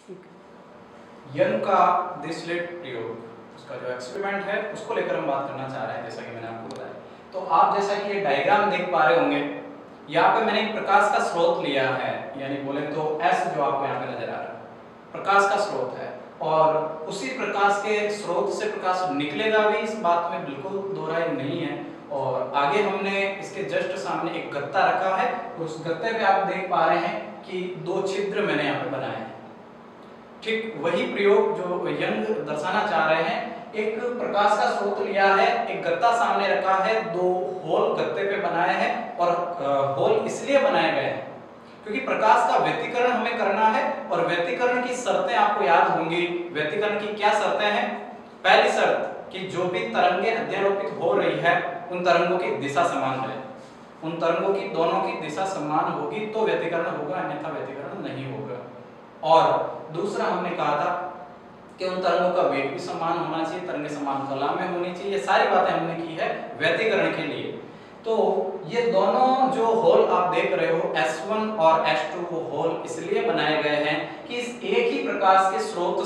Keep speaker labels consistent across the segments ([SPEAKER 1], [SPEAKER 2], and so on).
[SPEAKER 1] Young का डिस्लेट प्रयोग, उसका जो एक्सपेरिमेंट है उसको लेकर हम बात करना चाह रहे हैं। जैसा कि मैंने आपको बताया, तो आप जैसा कि ये डायग्राम देख पा रहे होंगे, यहाँ पे मैंने एक प्रकाश का स्रोत लिया है, यानी बोले तो एस जो आपको यहाँ पे नजर आ रहा है प्रकाश का स्रोत है, और उसी प्रकाश के स्रोत से प्रकाश निकलेगा भी, इस बात में बिल्कुल दो राय नहीं है। और आगे हमने इसके जस्ट सामने एक गत्ता रखा है, उस गत्ते पे आप देख पा रहे हैं कि दो छिद्र मैंने यहाँ पे बनाए हैं। ठीक वही प्रयोग जो यंग दर्शाना चाह रहे हैं, एक प्रकाश का स्रोत लिया है, एक गत्ता सामने रखा है, दो होल गत्ते पे बनाए हैं, और होल इसलिए बनाए गए हैं क्योंकि प्रकाश का व्यतिकरण हमें करना है, और व्यतिकरण की शर्तें आपको याद होंगी। व्यतिकरण की क्या शर्तें हैं? पहली शर्त कि जो भी तरंगें अध्यारोपित हो रही है उन तरंगों की दिशा समान रहे, उन तरंगों की दोनों की दिशा समान होगी तो व्यतिकरण होगा, अन्यथा व्यतिकरण नहीं होगा। और दूसरा हमने कहा था कि उन तरंगों का वेग भी समान होना चाहिए, तरंगें समान कला में होनी चाहिए। ये सारी बातें हमने की है व्यतिकरण के लिए। तो ये दोनों जो होल आप देख रहे हो S1 और S2, वो होल इसलिए बनाए गए हैं कि इस एक ही प्रकाश के स्रोत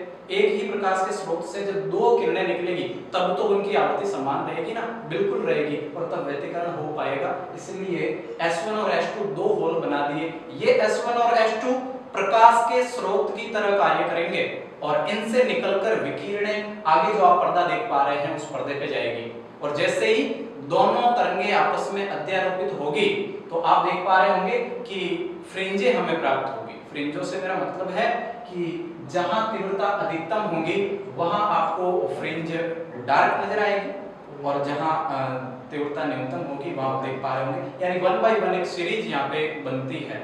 [SPEAKER 1] से जब दो किरणें निकलेगी तब तो उनकी आवृत्ति समान रहेगी ना, बिल्कुल रहेगी, और तब व्यतिकरण हो पाएगा। इसलिए S1 और S2 दो होल बना दिए। ये S1 और S2 प्रकाश के स्रोत की तरह कार्य करेंगे, और इनसे निकलकर विकिरणें आगे जो आप पर्दा देख पा रहे हैं उस पर्दे पे जाएगी, और जैसे ही दोनों तरंगें आपस में अध्यारोपित होगी तो आप देख पा रहे होंगे कि फ्रिंजें हमें प्राप्त होगी। फ्रिंजों से मेरा मतलब है कि जहां तीव्रता अधिकतम होगी वहां आपको फ्रिंज डार्क नजर आएगी, और जहां तीव्रता न्यूनतम होगी वहां आप देख पा रहे होंगे, यानी 1 by 1 एक सीरीज यहाँ पे बनती है।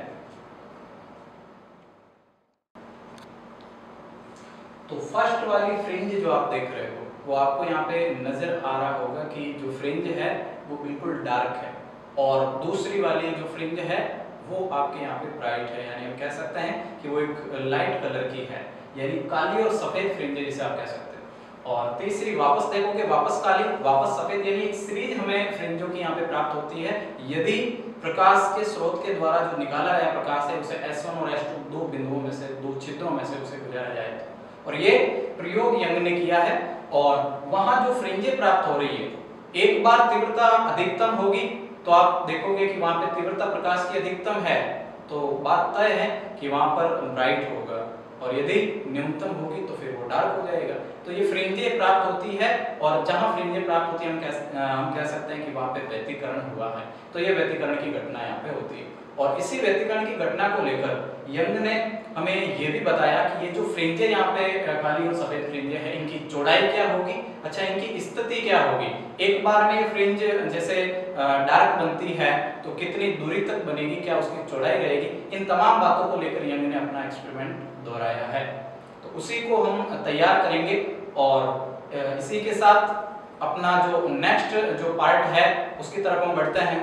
[SPEAKER 1] तो फर्स्ट वाली फ्रिंज जो आप देख रहे हो वो आपको यहाँ पे नजर आ रहा होगा कि जो फ्रिंज है वो बिल्कुल डार्क है, और दूसरी वाली जो फ्रिंज है वो आपके यहाँ पे ब्राइट है, यानी हम कह सकते हैं कि वो एक लाइट कलर की है, यानी काली और सफेद फ्रिंज जिसे आप कह सकते हैं। और तीसरी वापस देखोगे, वापस काली वापस सफेद, यानी एक सीरीज हमें फ्रिंजों की यहाँ पे प्राप्त होती है यदि प्रकाश के स्रोत के द्वारा जो निकाला गया प्रकाश है उसे S1 और S2 दो बिंदुओं में से, दो छिद्रों में से उसे गुजारा जाए तो। और ये प्रयोग यंग ने किया है, और वहां जो फ्रिंजें प्राप्त हो रही है, एक बार तीव्रता अधिकतम होगी तो आप देखोगे कि वहां पे तीव्रता प्रकाश की अधिकतम है, तो बात तय है कि वहां पर ब्राइट होगा, और यदि न्यूनतम होगी तो फिर वो डार्क हो जाएगा। तो ये फ्रिंजें प्राप्त होती है, और जहां फ्रिंजें प्राप्त होती है हम कह सकते हैं कि वहां पे व्यतिकरण हुआ है। तो ये व्यतिकरण की घटना यहाँ पे होती है, और इसी व्यतिकरण की घटना को लेकर यंग ने हमें ये भी बताया कि ये जो फ्रिंजें यहाँ पे काली और सफेद फ्रिंजें हैं, इनकी चौड़ाई क्या होगी, अच्छा इनकी स्थिति क्या होगी, एक बार में ये फ्रिंज जैसे डार्क बनती है तो कितनी दूरी तक बनेगी, क्या उसकी चौड़ाई रहेगी, इन तमाम बातों को लेकर यंग ने अपना एक्सपेरिमेंट दोहराया है। तो उसी को हम तैयार करेंगे, और इसी के साथ अपना जो नेक्स्ट जो पार्ट है उसकी तरफ हम बढ़ते हैं।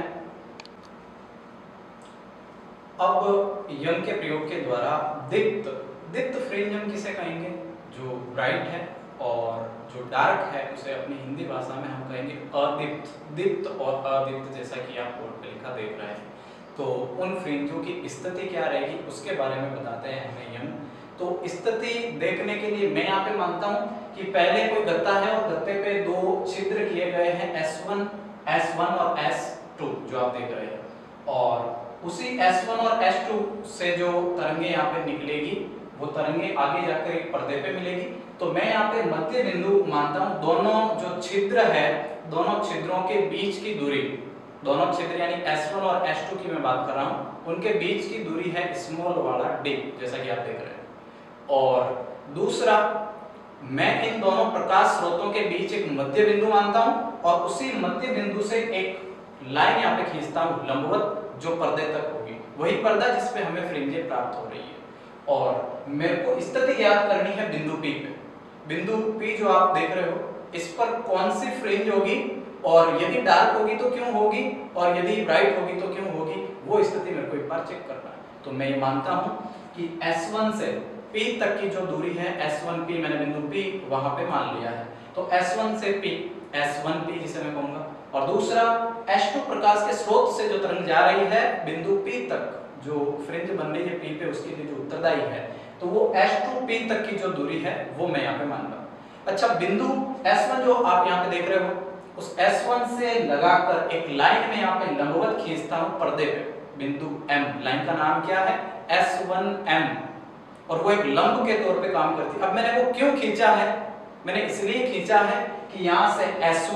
[SPEAKER 1] अब यंग के प्रयोग के द्वारा दीप्त फ्रिंज हम किसे कहेंगे? जो ब्राइट है, और जो डार्क है उसे अपनी हिंदी भाषा में हम कहेंगे अदीप्त। दीप्त और अदीप्त, जैसा कि आप बोर्ड पे लिखा देख रहे हैं। तो उन फ्रिंजों की स्थिति क्या रहेगी उसके बारे में बताते हैं हमें यंग। तो स्थिति देखने के लिए मैं यहाँ पे मानता हूँ कि पहले कोई गत्ता है, और गत्ते पे दो छिद्र किए गए हैं S1 और S2 जो आप देख रहे हैं, और उसी S1 और S2 से जो तरंगे यहाँ पे निकलेगी वो तरंगे आगे जाकर एक पर्दे पे मिलेगी। तो मैं यहाँ पे मध्य बिंदु मानता हूँ, दोनों जो छिद्र है, दोनों छिद्रों के बीच की दूरी, दोनों छिद्र यानी S1 और S2 की मैं बात कर रहा हूँ, उनके बीच की दूरी है स्मॉल वाला d, जैसा कि आप देख रहे हैं। और दूसरा, मैं इन दोनों प्रकाश स्रोतों के बीच एक मध्य बिंदु मानता हूँ, और उसी मध्य बिंदु से एक लाइन यहाँ पे खींचता हूँ लंबवत, जो पर्दे तक होगी, वही पर्दा जिसपे हमें फ्रिंजें प्राप्त हो रही है। और मेरे को स्थिति याद करनी है बिंदु P पे। बिंदु P जो आप देख रहे हो, इस पर कौन सी फ्रिंज होगी, और यदि डार्क होगी तो क्यों होगी, और यदि ब्राइट होगी तो क्यों होगी, वो स्थिति मेरे को एक बार चेक करना है। तो मैं ये मानता हूँ कि S1 से P तक की जो दूरी है, S1P मैंने बिंदु P वहां पे मान लिया है, तो S1 से P, S1P जिसे मैं कहूंगा, और दूसरा S2 प्रकाश के स्रोत से जो तरंग जा रही है बिंदु P तक, जो फ्रिंज बन रही है P पे, उसके लिए जो उत्तरदायी है तो वो S2P तक की जो दूरी है वो मैं यहाँ पे मान रहा हूँ। अच्छा, बिंदु S1 जो आप यहाँ पे देख रहे हो, उस S1 से लगाकर एक लाइन में यहाँ पे लंबवत खींचता हूँ पर्दे पे, बिंदु M, लाइन का नाम क्या है S1M, और वो एक लंब के तौर पे काम करती है। अब मैंने वो क्यों खींचा है, मैंने इसलिए खींचा है कि यहाँ से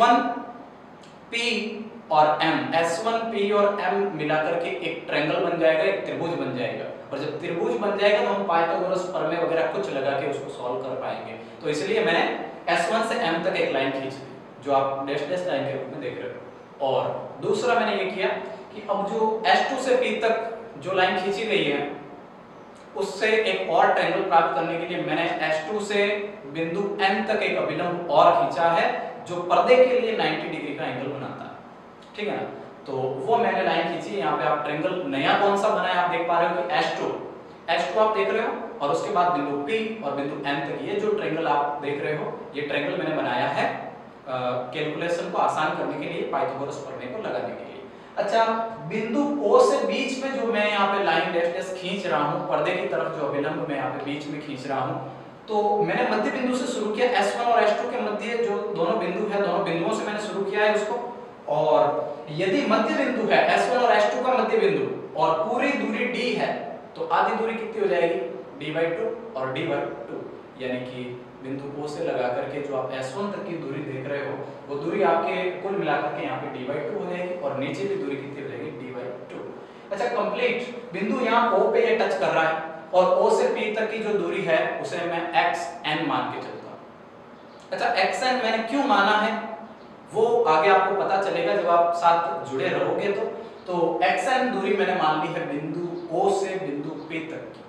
[SPEAKER 1] S1P और M, S1P और M मिलाकर के एक ट्रायंगल बन जाएगा, एक त्रिभुज बन जाएगा, और जब त्रिभुज बन जाएगा तो हम पाइथागोरस प्रमेय वगैरह कुछ लगा के उसको सॉल्व कर पाएंगे। तो इसलिए मैंने S1 से M तक एक लाइन खींच दी, जो आप डैश डैश लाइन के रूप में देख रहे हो। और दूसरा मैंने ये किया कि अब जो S2 से P तक जो लाइन खींची गई है, उससे एक और ट्रायंगल प्राप्त करने के लिए मैंने S2 से बिंदु N तक एक अभिलंब और खींचा है, जो पर्दे के लिए 90 डिग्री का एंगल बनाता है, ठीक है ना। तो वो मैंने लाइन खींची। यहाँ पे आप ट्रायंगल नया कौन सा बना है आप देख पा रहे हो कि S2 आप देख रहे हो, और उसके बाद बिंदु P और बिंदु N तक ये जो ट्रायंगल आप देख रहे हो, ये ट्रायंगल मैंने बनाया है कैलकुलेशन को आसान करने के लिए, पाइथागोरस प्रमेय को लगाने के लिए। अच्छा, बिंदु O से बीच में जो मैं यहाँ पे लाइन डैश डैश खींच रहा हूँ, पर्दे की तरफ जो अभिलंब मैं यहाँ पे बीच में खींच रहा हूँ, तो मैंने मध्य बिंदु से शुरू किया। S1 और S2 के मध्य जो दोनों बिंदु है, दोनों बिंदुओं से मैंने शुरू किया है उसको। और यदि मध्य बिंदु है S1 और S2 का मध्य बिंदु और पूरी दूरी d है, तो आधी दूरी कितनी हो जाएगी d/2 और d/2, यानी कि बिंदु O से लगा करके जो आप S1 तक की दूरी देख रहे हो, वो दूरी आपके कुल मिलाकर के यहाँ पे d/2 हो जाएगी, और नीचे की दूरी कितनी हो जाएगी d/2। अच्छा, कंप्लीट बिंदु यहाँ O पे ये टच कर रहा है, और O से P तक की जो दूरी है उसे मैं xn मान के चलता हूँ। अच्छा, xn मैंने क्यों माना है वो आगे आपको पता चलेगा जब आप साथ जुड़े रहोगे। तो xn दूरी मैंने मान ली है बिंदु O से बिंदु P तक की।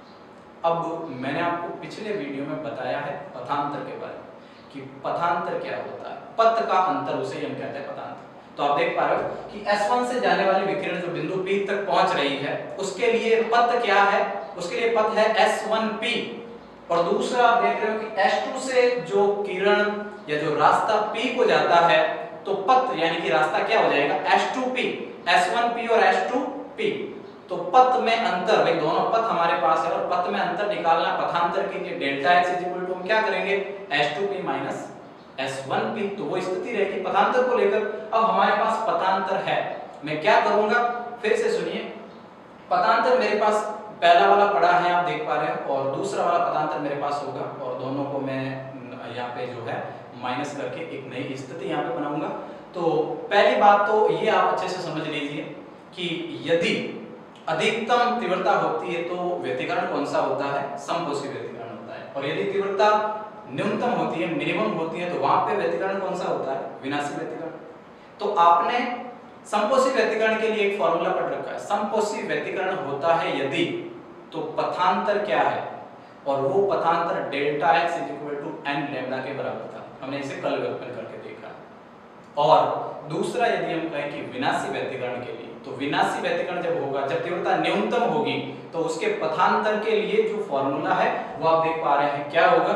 [SPEAKER 1] अब मैंने आपको पिछले वीडियो में बताया है पथांतर के बारे में कि पथांतर क्या होता है, पथ का अंतर उसे हम कहते हैं पथांतर। तो आप देख पा रहे हो कि S1 से जाने वाली विकिरण जो बिंदु P तक पहुंच रही है, उसके लिए पथ क्या है, उसके लिए पथ है S1P। और दूसरा आप देख रहे हो कि S2 से जो किरण या जो रास्ता P को जाता है, तो पथ यानी कि रास्ता क्या हो जाएगा S2P, S1P और S2P। तो पथ में अंतर, भाई दोनों पथ हमारे पास है और पथ में अंतर निकालना पथांतर के लिए डेल्टा x हम क्या करेंगे S2P माइनस S1P। तो वो स्थिति रहेगी पथांतर को लेकर। अब हमारे पास पथांतर है, मैं क्या करूंगा, फिर से सुनिए। पथांतर मेरे पास पहला वाला पड़ा है, आप देख पा रहे हो, और दूसरा वाला पथांतर मेरे पास होगा, और दोनों को मैं यहाँ पे जो है माइनस करके एक नई स्थिति यहाँ पे बनाऊंगा। तो पहली बात तो ये आप अच्छे से समझ लीजिए कि यदि अधिकतम तीव्रता होती है तो व्यतिकरण कौन सा होता है, समकोषी व्यतिकरण होता है, और यदि तीव्रता न्यूनतम होती है, मिनिमम होती है, तो वहां पे व्यतिकरण कौन सा होता है, विनाशी व्यतिकरण। तो आपने समकोषी व्यतिकरण के लिए एक फॉर्मूला पढ़ रखा है, समकोषी व्यतिकरण होता है यदि, तो पथांतर क्या है, और वो पथांतर डेल्टा x n लैम्डा के बराबर था। हमने इसे कल व्युत्पन्न करके देखा। और दूसरा यदि हम कहें कि विनाशी व्यतिकरण के लिए, तो विनाशी व्यतिकरण जब होगा, जब तीव्रता न्यूनतम होगी, तो उसके पथांतर के लिए जो फॉर्मूला है वो आप देख पा रहे हैं क्या होगा,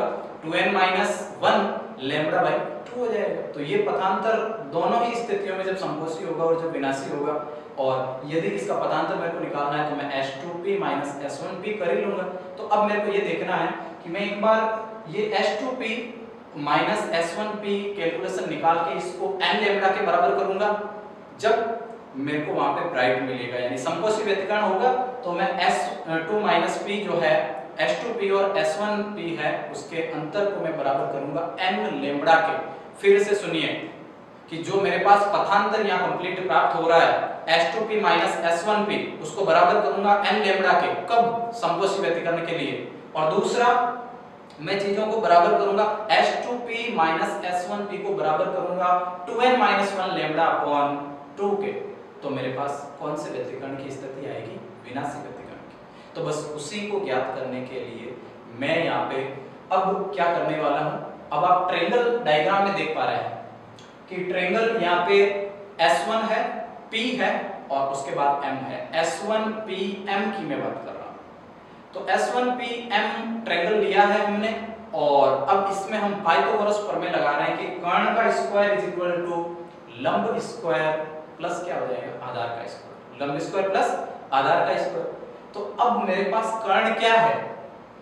[SPEAKER 1] 2n-1 λ/2 हो जाएगा। तो ये पथांतर दोनों ही स्थितियों में जब समकोषी होगा और जब विनाशी होगा, और यदि इसका पथांतर मेरे को निकालना है तो मैं S2P माइनस S1P कर ही लूंगा। तो अब मेरे को ये देखना है कि मैं एक बार ये S2P माइनस S1P कैलकुलेशन निकाल के इसको n लैम्डा के बराबर करूंगा। जब मेरे को वहां पे ब्राइट मिलेगा, यानी समकोषी व्यतिकरण होगा, तो मैं S2 माइनस P जो है S2P और S1P है उसके अंतर को मैं बराबर करूंगा n लैम्डा के। फिर से सुनिए कि जो मेरे पास पथांतर यहाँ कंप्लीट प्राप्त हो रहा है S2P माइनस S1P, उसको बराबर करूंगा n लैम्डा के। कब, समकोषी व्यतिकरण के लिए। और दूसरा मैं चीजों को बराबर करूंगा S2P माइनस S1P को बराबर करूंगा 2n-1 λ/2 के। तो मेरे पास कौन से व्यतिकरण की स्थिति आएगी, विनाशी व्यतिकरण की। तो बस उसी को ज्ञात करने के लिए मैं यहाँ पे अब क्या करने वाला हूँ। अब आप ट्रायंगल डायग्राम में देख पा रहे हैं कि ट्रायंगल यहाँ पे S1 है, P है और उसके बाद M है। S1PM की मैं बात कर रहा हूँ। तो S1PM ट्रायंगल लिया है हमने, और अब इसमें हम पाइथागोरस प्रमेय लगा रहे हैं कि कर्ण का स्क्वायर इज इक्वल टू लंब स्क्वायर प्लस क्या हो जाएगा, आधार का स्क्वायर। लंब स्क्वायर प्लस आधार का स्क्वायर। तो अब मेरे पास कर्ण क्या है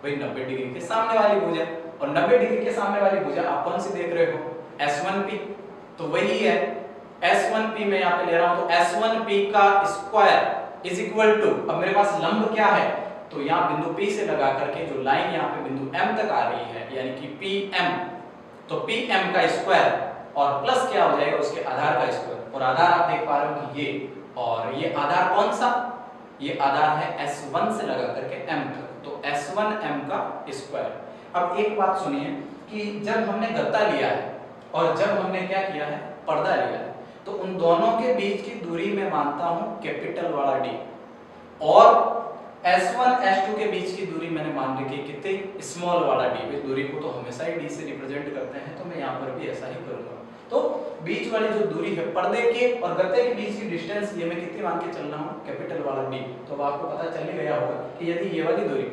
[SPEAKER 1] भाई 90 डिग्री के सामने वाली भुजा, और 90 डिग्री के सामने वाली भुजा आप कौन सी देख रहे हो, S1P, तो वही है S1P मैं यहाँ पे ले रहा हूँ, तो S1P का स्क्वायर इज इक्वल टू, अब मेरे पास लंब क्या है, तो यहाँ बिंदु P से लगा करके जो लाइन यहाँ पे बिंदु M तक आ रही है यानी कि PM, तो PM का स्क्वायर और प्लस क्या हो जाएगा उसके आधार का स्क्वायर, और आधार आप देख पा रहे हो कि ये, और ये आधार कौन सा, ये आधार है S1 से लगा करके M तक, तो S1M का स्क्वायर। अब एक बात सुनिए कि जब हमने गत्ता लिया है और जब हमने क्या किया है, पर्दा लिया है, तो उन दोनों के बीच की दूरी मैं मानता हूं कैपिटल वाला D, और S1 S2 के बीच की दूरी मैंने मान रखी कितनी, स्मॉल वाला D। दूरी को तो हमेशा ही D से रिप्रेजेंट करते हैं, तो मैं यहाँ पर भी ऐसा ही करूंगा। तो बीच वाली जो दूरी है पर्दे के और गत्ते के बीच की डिस्टेंस, ये मैं कितनी मान के चल रहा हूँ, कैपिटल वाला D। तो अब आपको पता चल ही गया होगा कि यदि ये वाली दूरी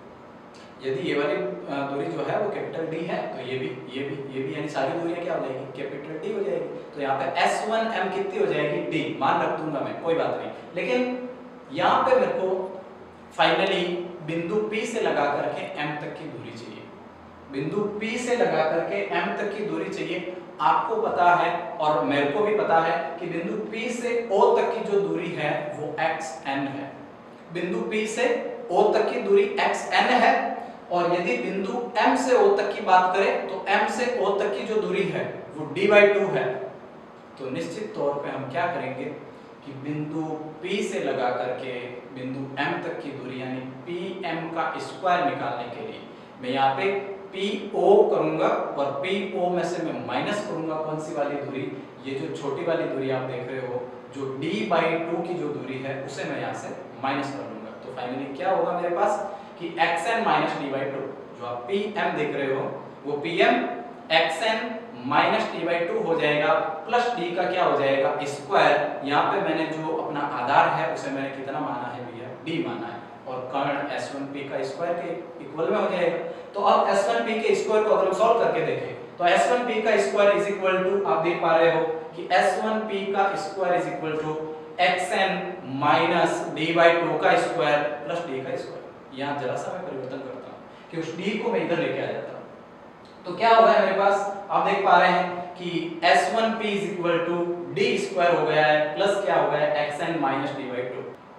[SPEAKER 1] जो है वो कैपिटल D है, तो ये भी यानी सारी दूरियां क्या हो जाएगी, कैपिटल D हो जाएगी। तो यहाँ पे S1M कितनी हो जाएगी, D मान रख दूंगा मैं, कोई बात नहीं। लेकिन यहाँ पे मेरे को फाइनली बिंदु P से लगा करके M तक की दूरी चाहिए, बिंदु P से लगा करके M तक की दूरी चाहिए। आपको पता है और मेरे को भी पता है कि बिंदु P से O तक की जो दूरी है वो XN है, बिंदु P से O तक की दूरी XN है, और यदि बिंदु M से O तक की बात करें तो M से O तक की जो दूरी है वो D/2 है। तो निश्चित तौर पे हम क्या करेंगे कि बिंदु P से लगा करके बिंदु M तक की दूरी यानी PM का स्क्वायर निकालने के लिए मैं यहाँ पे PO करूंगा, और PO में से मैं माइनस करूंगा कौन सी वाली दूरी, ये जो छोटी वाली दूरी आप देख रहे हो, जो D/2 की जो दूरी है उसे मैं यहाँ से माइनस कर लूंगा। तो फाइनली क्या होगा मेरे पास कि XN - D/2, जो आप PM देख रहे हो वो PM XN - D/2 हो जाएगा, प्लस D का क्या हो जाएगा, स्क्वायर। यहाँ पे मैंने जो अपना आधार है उसे मैंने कितना माना है भैया, D माना है, और कर्ण S1P का स्क्वायर के इक्वल में हो जाएगा। तो अब S1P के स्क्वायर को अगर हम सॉल्व करके देखें तो S1P का स्क्वायर इज इक्वल टू, आप देख पा रहे हो कि S1P का square is equal to XN - D/2 का स्क्वायर प्लस D का स्क्वायर। यहाँ जरा सा मैं परिवर्तन करता हूँ कि उस D को मैं इधर लेके आ जाता हूँ, तो क्या होगा मेरे पास, आप देख पा रहे हैं कि S1P is equal to D square हो गया है प्लस क्या हो गया है XN - D/2।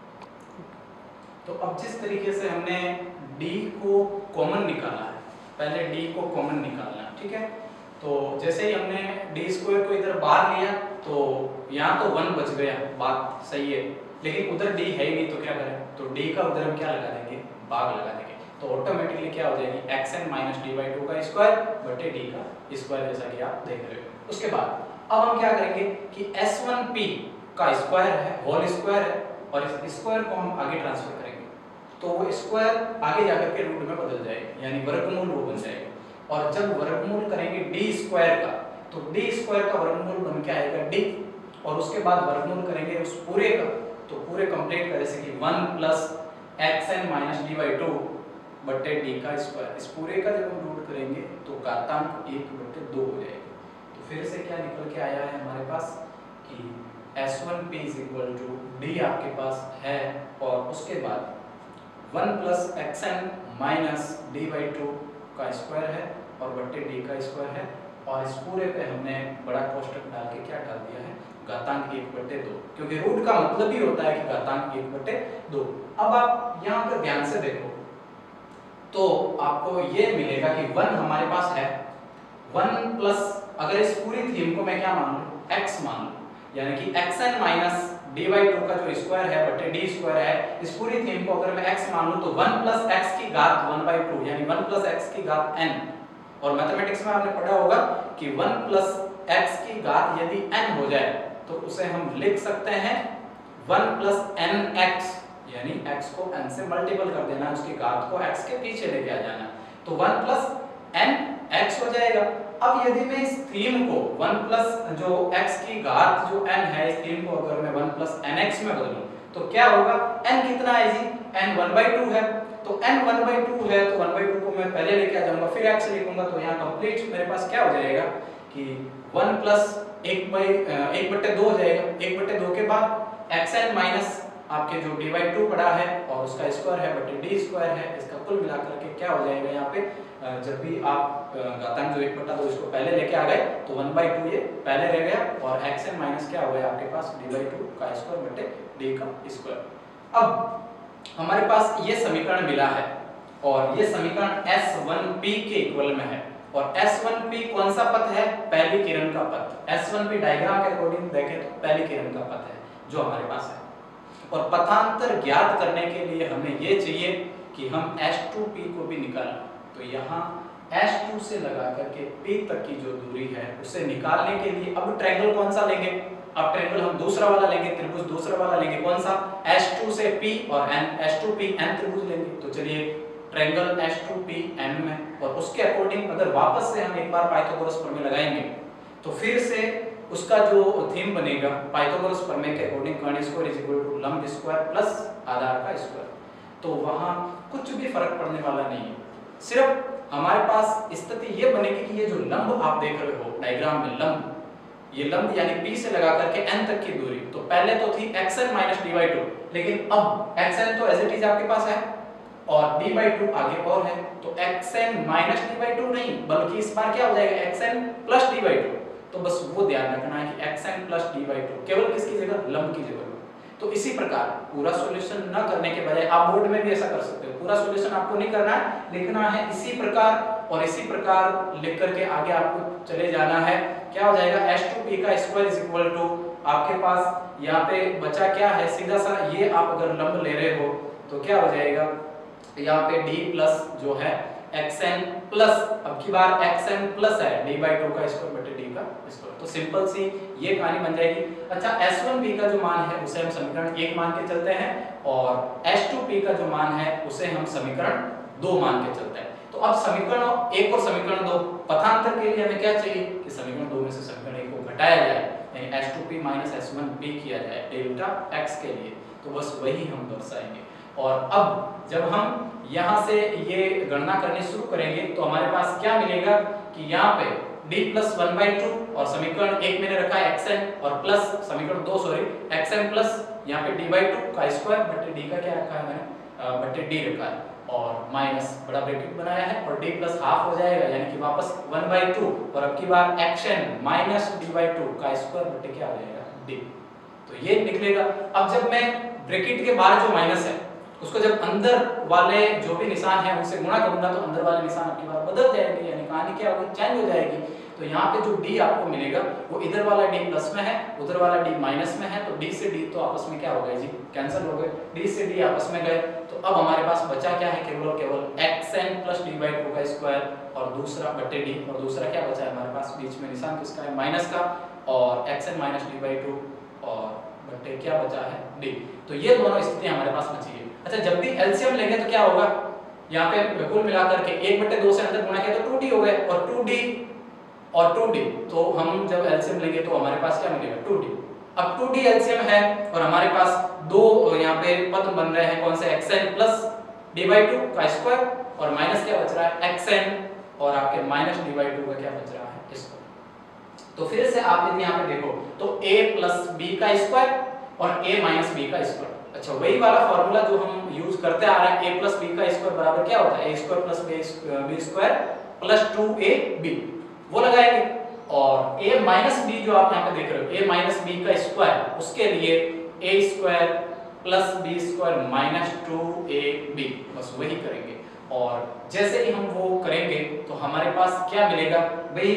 [SPEAKER 1] तो अब जिस तरीके से हमने D को कॉमन निकाला है, पहले D को कॉमन निकालना है, ठीक है। तो जैसे ही हमने D स्क्वायर को इधर बाहर लिया तो यहाँ तो 1 बच गया, बात सही है, लेकिन उधर D है ही नहीं, तो क्या करें, तो D का उधर हम क्या लगा देंगे, भाग लगा देंगे, तो ऑटोमेटिकली क्या हो जाएगी XN - D/2 का स्क्वायर बटे D का स्क्वायर, जैसा कि आप देख रहे हो। उसके बाद अब हम क्या करेंगे कि S1P का स्क्वायर है, होल स्क्वायर है, और इस स्क्वायर को हम आगे ट्रांसफर करेंगे, तो वो स्क्वायर आगे जाकर के रूट में बदल जाएगा, यानी वर्गमूल वो बन जाएगा। और जब वर्गमूल करेंगे D स्क्वायर का, तो D स्क्वायर का वर्गमूल बन के आएगा D, और उसके बाद वर्गमूल करेंगे उस पूरे का, तो पूरे कंप्लीट का, जैसे कि 1 प्लस XN - D/2 बटे D का स्क्वायर। इस पूरे का जब हम रूट करेंगे तो घातांक 1/2 हो जाएगा। तो फिर से क्या निकल के आया है हमारे पास कि S1P is equal to D आपके पास है, और उसके बाद 1 प्लस XN - D/2 का स्क्वायर है और बट्टे D का स्क्वायर है, और इस पूरे पे हमने बड़ा कोष्टक डाल के क्या डाल दिया है, घातांक 1/2, क्योंकि रूट का मतलब ही होता है कि घातांक 1/2। अब आप यहाँ पर ध्यान से देखो तो आपको ये मिलेगा कि 1 हमारे पास है, 1 प्लस, अगर इस पूरी थीम को मैं क्या मान लूँ, x मान लूँ, यानी कि XN - D/2 का जो स्क्वायर है बटे D स्क्वायर है, इस पूरी थीम को अगर मैं x मान लूँ तो 1 प्लस x की घात 1/2 यानी 1 प्लस x की घात n, और मैथमेटिक्स में आपने पढ़ा होगा कि 1 प्लस x की घात यदि n हो जाए तो उसे हम लिख सकते हैं 1 प्लस nx, यानी x को n से मल्टीपल कर देना, उसकी घात को x के पीछे लेके आ जाना, तो 1 प्लस nx हो जाएगा। अब यदि मैं इस थीम को 1 प्लस जो x की घात जो n है, इस थीम को अगर मैं 1 प्लस nx में बदलूं तो क्या होगा, n कितना है जी, n 1/2 है, तो n 1/2 है तो 1/2 को मैं पहले लेके आ जाऊंगा, फिर x लिखूंगा, तो यहाँ कंप्लीट मेरे पास क्या हो जाएगा कि 1 प्लस 1/2 हो जाएगा। 1/2 के बाद xn माइनस आपके जो D/2 पड़ा है और उसका स्क्वायर है बटे D स्क्वायर है, इसका कुल मिलाकर के क्या हो जाएगा यहाँ पे, जब भी आप घातांक जो 1/2 इसको पहले लेके आ गए तो 1/2 ये पहले रह गया और xn माइनस क्या हो गया आपके पास d/2 का स्क्वायर बटे d का स्क्वायर। अब हमारे पास ये समीकरण मिला है और ये समीकरण S1p के इक्वल में है और S1p कौन सा पथ है, पहली किरण का पथ। S1p डायग्राम के अकॉर्डिंग देखें तो पहली किरण का पथ है जो हमारे पास है और पथांतर ज्ञात करने के लिए हमें ये चाहिए कि हम S2p को भी निकालें। तो यहाँ S2 से लगा करके P तक की जो दूरी है उसे निकालने के लिए अब ट्रायंगल कौन सा लेंगे, अब ट्रायंगल हम दूसरा वाला लेंगे, त्रिभुज दूसरा वाला लेंगे, कौन सा, S2 से P और S2P n त्रिभुज लेंगे। तो चलिए ट्रायंगल S2P n में और उसके अकॉर्डिंग अगर वापस से हम एक बार पाइथागोरस प्रमेय लगाएंगे तो फिर से उसका जो थीम बनेगा पाइथागोरस प्रमेय के अकॉर्डिंग कर्ण स्क्वायर इज इक्वल टू लंब स्क्वायर प्लस आधार का स्क्वायर। तो वहां कुछ भी फर्क पड़ने वाला नहीं है, सिर्फ हमारे पास स्थिति ये बनेगी कि ये जो लंब आप देख रहे हो डायग्राम में लंब, ये लंब यानी P से लगा करके n तक की दूरी, तो पहले तो थी xn माइनस d/2, लेकिन अब xn तो एज इट इज आपके पास है और d/2 आगे और है, तो xn माइनस d/2 नहीं बल्कि इस बार क्या हो जाएगा xn प्लस d/2। तो बस वो ध्यान रखना है कि xn प्लस d/2 केवल किसकी जगह, लंब की जगह। तो इसी प्रकार पूरा सॉल्यूशन न करने के बजाय आप बोर्ड में भी ऐसा कर सकते हो, पूरा सॉल्यूशन आपको नहीं करना है, लिखना है इसी प्रकार और इसी प्रकार लिख करके आगे आपको चले जाना है। क्या हो जाएगा S2p का स्क्वायर इज इक्वल टू आपके पास यहाँ पे बचा क्या है, सीधा सा ये आप अगर लंब ले रहे हो तो क्या हो जाएगा यहाँ पे d प्लस जो है xn प्लस, अब की बार xn प्लस है d/2 का स्क्वायर बटे d का स्क्वायर। तो सिंपल सी ये कहानी बन जाएगी। अच्छा S1p का जो मान है उसे हम समीकरण 1 मान के चलते हैं और S2p का जो मान है उसे हम समीकरण 2 मान के चलते हैं। तो अब समीकरण 1 और समीकरण 2 पथांतर के लिए हमें क्या चाहिए कि समीकरण 2 में से समीकरण 1 को घटाया जाए यानी S2p माइनस S1p किया जाए डेल्टा x के लिए, तो बस वही हम दर्शाएंगे। और अब जब हम यहाँ से ये गणना करनी शुरू करेंगे तो हमारे पास क्या मिलेगा कि यहाँ पे d प्लस 1/2 और समीकरण 1 मैंने रखा है xn और प्लस समीकरण 2 सॉरी xn प्लस यहाँ पे d/2 का स्क्वायर बटे d का क्या रखा है मैंने बटे d रखा है और माइनस बड़ा ब्रैकेट बनाया है और d प्लस हाफ हो जाएगा यानी कि वापस 1/2 और अब की बार xn माइनस d/2 का स्क्वायर बटे क्या हो जाएगा d। तो ये निकलेगा। अब जब मैं ब्रैकेट के बाहर जो माइनस है उसको जब अंदर वाले जो भी निशान है उनसे गुणा करूंगा तो अंदर वाले निशान आपकी बार बदल जाएंगे यानी कहानी क्या होगी, चेंज हो जाएगी। तो यहाँ पे जो d आपको मिलेगा वो इधर वाला d प्लस में है उधर वाला d माइनस में है, तो d से d तो आपस में क्या हो गए जी, कैंसिल हो गए, d से d आपस में गए। तो अब हमारे पास बचा क्या है, केवल और केवल xn प्लस d/2 का स्क्वायर और दूसरा बटे d और दूसरा क्या बचा है हमारे पास बीच में निशान किसका है, माइनस का, और xn माइनस d/2 और बटे क्या बचा है d। तो ये दोनों स्थिति हमारे पास बची है। अच्छा जब भी एलसीएम लेंगे तो क्या होगा, यहाँ पे कुल मिलाकर के 1/2 से अंदर गुणा किया तो 2d हो गए और 2d और 2d, तो हम जब एलसीएम लेंगे तो हमारे पास क्या मिलेगा 2d। अब 2d एलसीएम है और हमारे पास दो यहाँ पे पद बन रहे हैं, कौन से, xn प्लस d/2 का स्क्वायर और माइनस क्या बच रहा है xn और आपके माइनस d/2 का क्या बच रहा है स्क्वायर। तो फिर से आप यदि यहाँ पे देखो तो a प्लस b का स्क्वायर और a माइनस b का स्क्वायर। अच्छा वही वाला फॉर्मूला जो हम यूज करते आ रहे हैं, a प्लस b का स्क्वायर बराबर क्या होता है, a square plus b square plus 2ab, वो लगाएंगे और a माइनस b जो आप यहाँ पे देख रहे हो a माइनस b का स्क्वायर, उसके लिए a square plus b square minus 2ab, बस वही करेंगे। और जैसे ही हम वो करेंगे तो हमारे पास क्या मिलेगा भाई,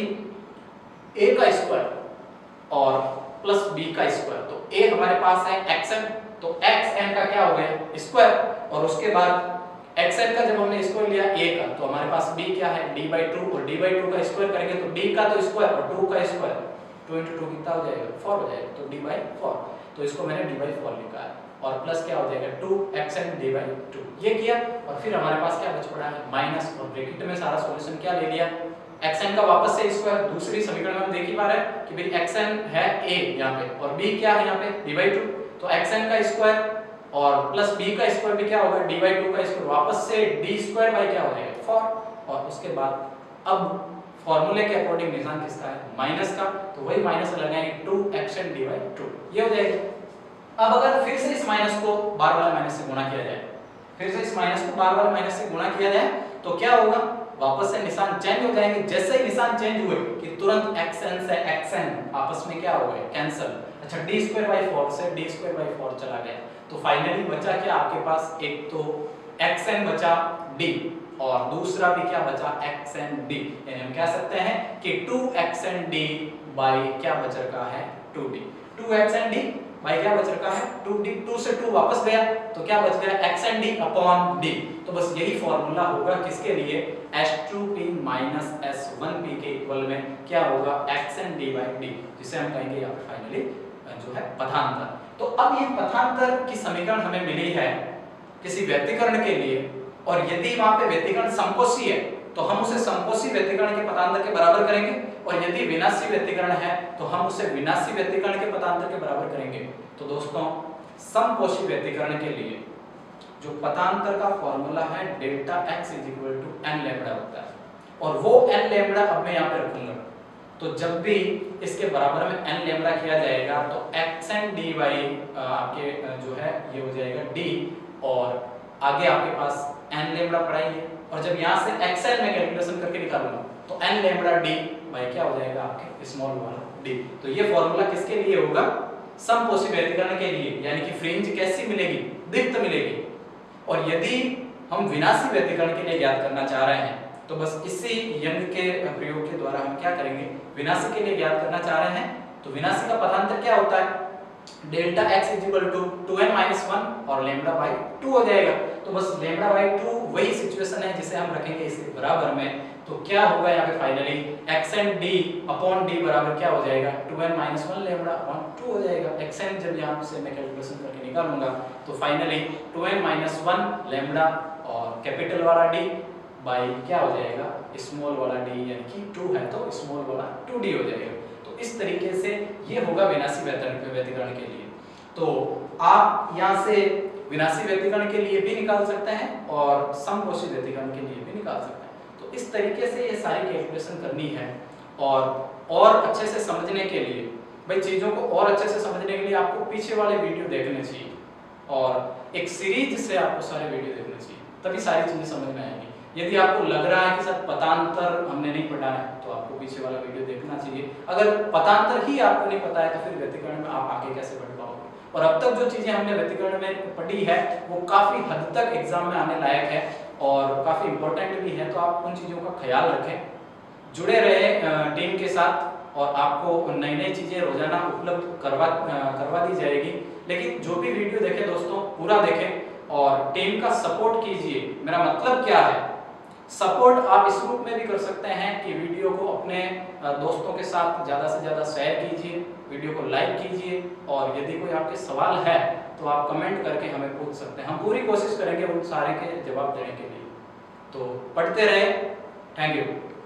[SPEAKER 1] a का स्क्वायर और प्लस b का स्क्वायर, तो a हमारे पास है xn, तो xn का क्या हो गया स्क्वायर और उसके बाद xn का जब हमने स्क्वायर लिया a का तो हमारे पास b क्या है d/2 और d/2 का स्क्वायर करेंगे तो d का तो स्क्वायर और 2 का स्क्वायर, 2 × 2 कितना हो जाएगा 4 हो जाएगा, तो d/4, तो इसको मैंने d/4 लिखा है और प्लस क्या हो जाएगा 2xn d/2, ये किया और फिर हमारे पास क्या बच पड़ा है माइनस और ब्रैकेट में सारा सॉल्यूशन क्या ले लिया, xn का वापस से स्क्वायर, दूसरी समीकरण में हम देख ही पा रहे हैं कि भाई xn है a यहाँ पे और b क्या है यहाँ पे d/2, तो xn का स्क्वायर और प्लस b का स्क्वायर भी क्या होगा d/2 का स्क्वायर, वापस से d² बाई क्या हो जाएगा 4 और उसके बाद अब फॉर्मूले के अकॉर्डिंग निशान किसका है माइनस का, तो वही माइनस लगाएंगे 2xn d/2, ये हो जाएगा। अब अगर फिर से इस माइनस को बार वाला माइनस से गुणा किया जाए फिर से इस माइनस को बार बार माइनस से गुणा किया जाए तो क्या होगा, वापस से निशान चेंज हो जाएंगे। जैसे ही निशान चेंज हुए कि तुरंत xn से xn आपस में क्या हो गए, कैंसिल। अच्छा d²/4 से d²/4 चला गया, तो फाइनली बचा क्या आपके पास, एक तो xn बचा d और दूसरा भी क्या बचा, xnd। यानी हम कह सकते हैं कि 2xnd बाई क्या बच रखा है, 2d। 2xnd बाई क्या बच रखा है, 2d। 2 से 2 वापस गया तो क्या बच गया, xnd अपॉन d। तो बस यही फॉर्मूला होगा किसके लिए, h2p माइनस s1p के इक्वल में क्या होगा, xnd बाई d, जिसे हम कहेंगे यहाँ पे फाइनली जो है पथांतर। तो अब ये पथांतर की समीकरण हमें मिली है किसी व्यतिकरण के लिए, और यदि वहां पे व्यतिकरण समकोषी है तो हम उसे समकोषी व्यतिकरण के पथांतर के बराबर करेंगे, और यदि विनाशी व्यतिकरण है तो हम उसे विनाशी व्यतिकरण के पथांतर के बराबर करेंगे। तो दोस्तों समकोषी व्यतिकरण के लिए जो पथांतर का फॉर्मूला है delta x equal to n lambda होता है, और वो n लैम्डा अब मैं यहाँ पे रखूंगा। तो जब भी इसके बराबर में n लैम्डा किया जाएगा तो xn d बाई आपके जो है ये हो जाएगा d, और आगे आपके पास n लैम्डा पड़ा ही है, और जब यहाँ से xn में कैलकुलेशन करके निकालूंगा तो n लैम्डा d बाई क्या हो जाएगा आपके स्मॉल वाला d। तो ये फॉर्मूला किसके लिए होगा, समकोषी व्यतिकरण के लिए, यानी कि फ्रिंज कैसी मिलेगी, दीप्त मिलेगी। और यदि हम विनाशी व्यतिकरण के लिए ज्ञात करना चाह रहे हैं तो बस इसी यंग के प्रयोग के द्वारा हम क्या करेंगे, विनाशी के लिए ज्ञात करना चाह रहे हैं तो विनाशी का पथांतर क्या होता है, delta x equal to 2n minus 1 और लैम्डा बाई 2 हो जाएगा। तो बस लैम्डा बाई 2 वही सिचुएशन है जिसे हम रखेंगे इसके बराबर में। तो क्या होगा यहाँ पे finally xn d upon d बराबर क्या हो जाएगा, 2n माइनस 1 लैम्डा अपॉन 2 हो जाएगा। xn जब यहाँ से मैं कैलकुलेशन करके निकालूंगा तो फाइनली 2n माइनस 1 लैम्डा और कैपिटल वाला d बाई क्या हो जाएगा, स्मॉल वाला d, यानी कि 2 है तो स्मॉल वाला 2d हो जाएगा। तो इस तरीके से ये होगा विनाशी व्यतिकरण के लिए। तो आप यहाँ से विनाशी व्यतिकरण के लिए भी निकाल सकते हैं और समकोषी व्यतिकरण के लिए भी निकाल सकते हैं। तो इस तरीके से ये सारी कैलकुलेशन करनी है, और अच्छे से समझने के लिए, भाई चीज़ों को और अच्छे से समझने के लिए आपको पीछे वाले वीडियो देखने चाहिए, और एक सीरीज से आपको सारे वीडियो देखने चाहिए, तभी सारी चीज़ें समझ में आएंगी। यदि आपको लग रहा है कि सर पथांतर हमने नहीं पढ़ा है तो आपको पीछे वाला वीडियो देखना चाहिए। अगर पथांतर ही आपको नहीं पता है तो फिर व्यतिकरण में आप आगे कैसे बढ़ पाओगे। और अब तक जो चीज़ें हमने व्यतिकरण में पढ़ी है वो काफ़ी हद तक एग्जाम में आने लायक है और काफ़ी इंपॉर्टेंट भी है, तो आप उन चीज़ों का ख्याल रखें, जुड़े रहे टीम के साथ, और आपको नई नई चीज़ें रोजाना उपलब्ध करवा दी जाएगी। लेकिन जो भी वीडियो देखें दोस्तों पूरा देखें और टीम का सपोर्ट कीजिए। मेरा मतलब क्या है, सपोर्ट आप इस रूप में भी कर सकते हैं कि वीडियो को अपने दोस्तों के साथ ज़्यादा से ज़्यादा शेयर कीजिए, वीडियो को लाइक कीजिए, और यदि कोई आपके सवाल है तो आप कमेंट करके हमें पूछ सकते हैं। हम पूरी कोशिश करेंगे उन सारे के जवाब देने के लिए। तो पढ़ते रहे। Thank you.